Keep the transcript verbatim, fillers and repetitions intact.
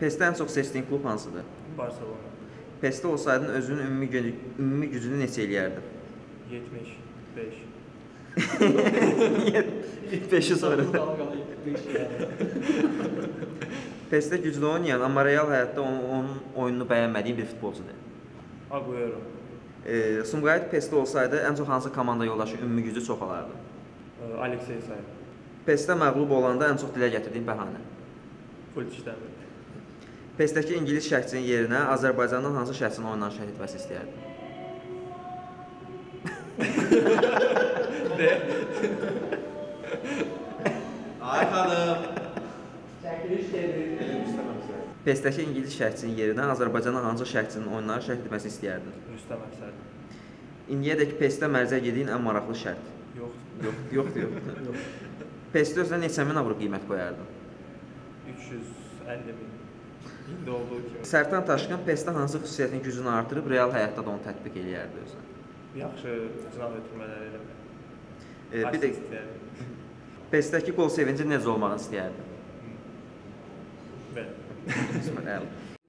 PES-də ən çox seçdiyin klub hansıdır? Barcelona. PES-də olsaydın özünün ümumi, gücü, ümumi gücünü neçə eləyərdin? yetmiş beş. beşi sonra. PES-də güclü oynayan, amma real həyatda onun, onun oyununu bəyənmədiyin bir futbolcudur. Agüero. E, Sumqayıt PES-də olsaydı ən çox hansı komanda yoldaşı ümumi gücü çox alardı? E, Alexey Sayer. PES-də məğlub olanda ən çox dilə gətirdiyin bəhanə? Full işləmir. PES-dəki ingilis şərhçinin yerinə Azərbaycandan hansı şərhçinin oyundan şərh etməsi istəyərdin? De. Ay xanım. PES-dəki ingilis şərhçinin yerinə Azərbaycandan hansı şərhçinin oyunları şərh etməsi istəyərdin? Rüstəm Əfsər. İndiyədək PES-də mərzə yediyin ən maraqlı şərt? Yox. Yox, yoxdur, yox. PES-də özünə neçə min avro qiymət qoyardın? üç yüz əlli min. İndi olduğu kimi. Sərtan Taşqın PES-də hansı xüsusiyyətin gücünü artırıb, real həyatda da onu tətbiq eləyərdi özünə? Yaxşı cınaq ötürmələr eləmək. E, bir də PES-dəki qol sevinci necə olmağını istəyərdin? Belə. Bismillah.